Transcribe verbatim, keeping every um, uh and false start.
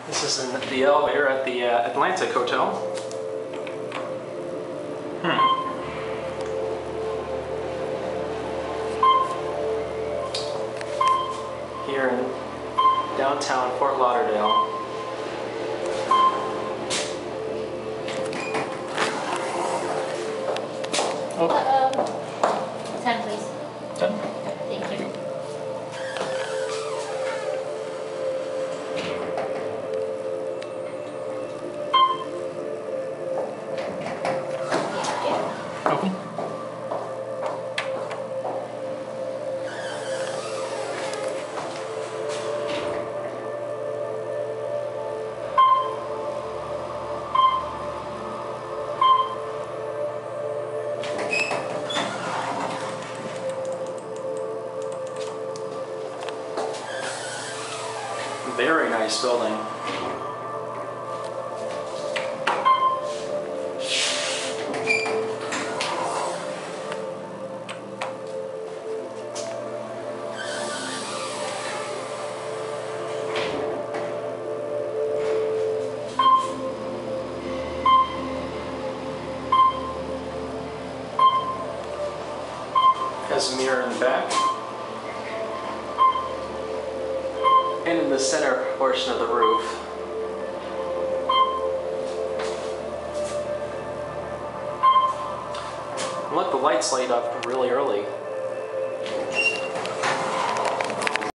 This is in the elevator at the uh, Atlantic Hotel. Hmm. Here in downtown Fort Lauderdale. Oh. Uh, um, ten, please. Ten? Thank you. Open. Very nice building. Has a mirror in the back. And in the center portion of the roof. Look, the lights light up really early.